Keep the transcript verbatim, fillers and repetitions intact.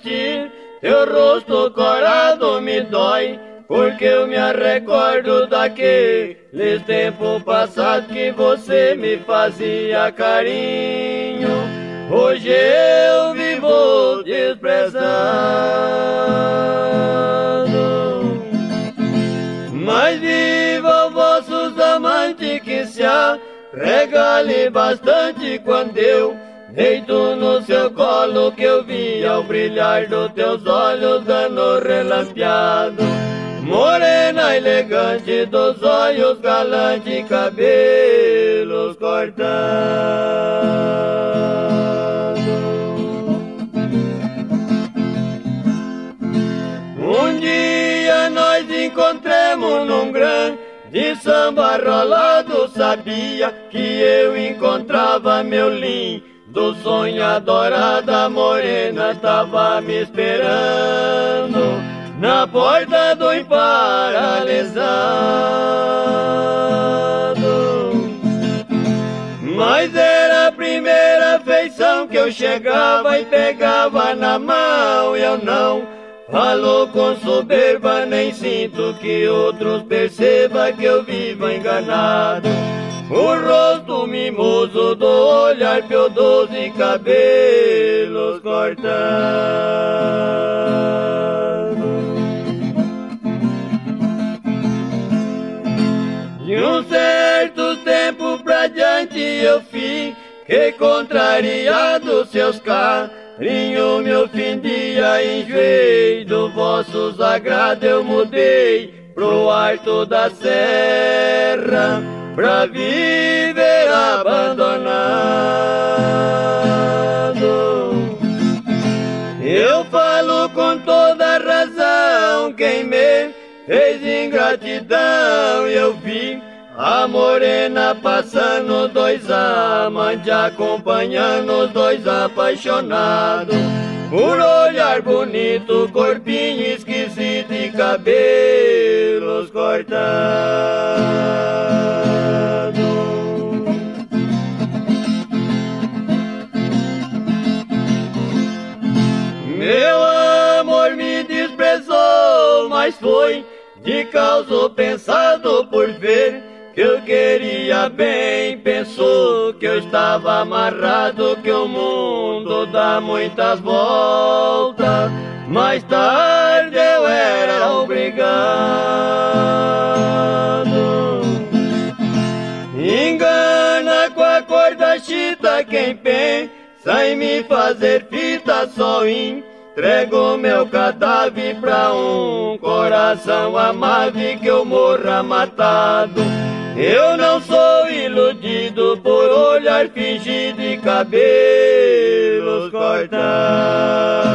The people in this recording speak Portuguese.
partir, teu rosto corado me dói, porque eu me recordo daqueles tempos passados que você me fazia carinho. Hoje eu vivo desprezado, mas viva vossos amantes que se arregale bastante quando eu deito no seu colo, que eu via o brilhar dos teus olhos dando relampeado. Morena elegante dos olhos galante, cabelos cortados. Um dia nós encontramos num grande samba rolado, sabia que eu encontrava meu lindo sonho, adorada morena tava me esperando na porta do emparalisado. Mas era a primeira feição que eu chegava e pegava na mão, e eu não falo com soberba, nem sinto que outros percebam que eu vivo enganado. O rosto mimoso do olhar piedoso e cabelos cortados. De um certo tempo pra diante eu fiquei contrariado, seus carinhos me ofendia, enjoei do vossos agrados, eu mudei pro alto da serra pra viver abandonado. Eu falo com toda razão, quem me fez ingratidão, eu vi a morena passando, dois amantes acompanhando, os dois apaixonados. Por olhar bonito, corpinho esquisito e cabelos cortados. Meu amor me desprezou, mas foi de causa pensado, por ver que eu queria bem, pensou que eu estava amarrado, que o mundo dá muitas voltas, mais tarde eu era obrigado. Engana com a cor da chita quem pensa em me fazer fita, só entrego meu cadáver pra um coração amável, que eu morra matado. Eu não sou iludido por olhar fingido e cabelos cortados.